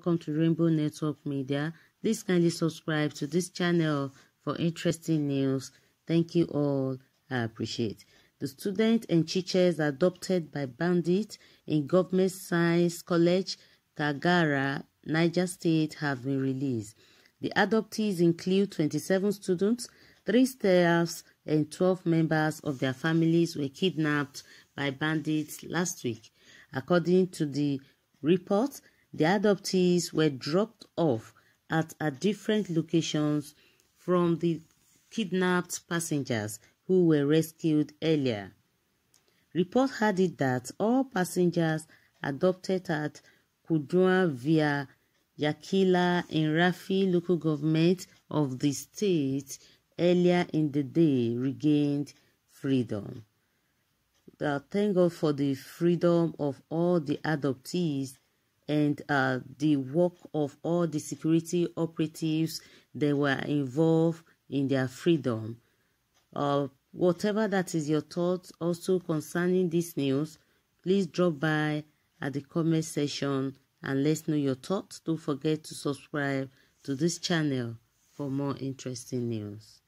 welcome to Rainbow Network Media. Please kindly subscribe to this channel for interesting news. Thank you all. I appreciate. The students and teachers adopted by bandits in Government Science College, Kagara, Niger State have been released. The adoptees include 27 students, 3 staffs, and 12 members of their families were kidnapped by bandits last week. According to the report, the adoptees were dropped off at different locations from the kidnapped passengers who were rescued earlier. Report had it that all passengers adopted at Kudua via Yakila in Rafi local government of the state earlier in the day regained freedom. Thank God for the freedom of all the adoptees and the work of all the security operatives that were involved in their freedom. Whatever that is your thoughts also concerning this news, please drop by at the comment section and let's know your thoughts. Don't forget to subscribe to this channel for more interesting news.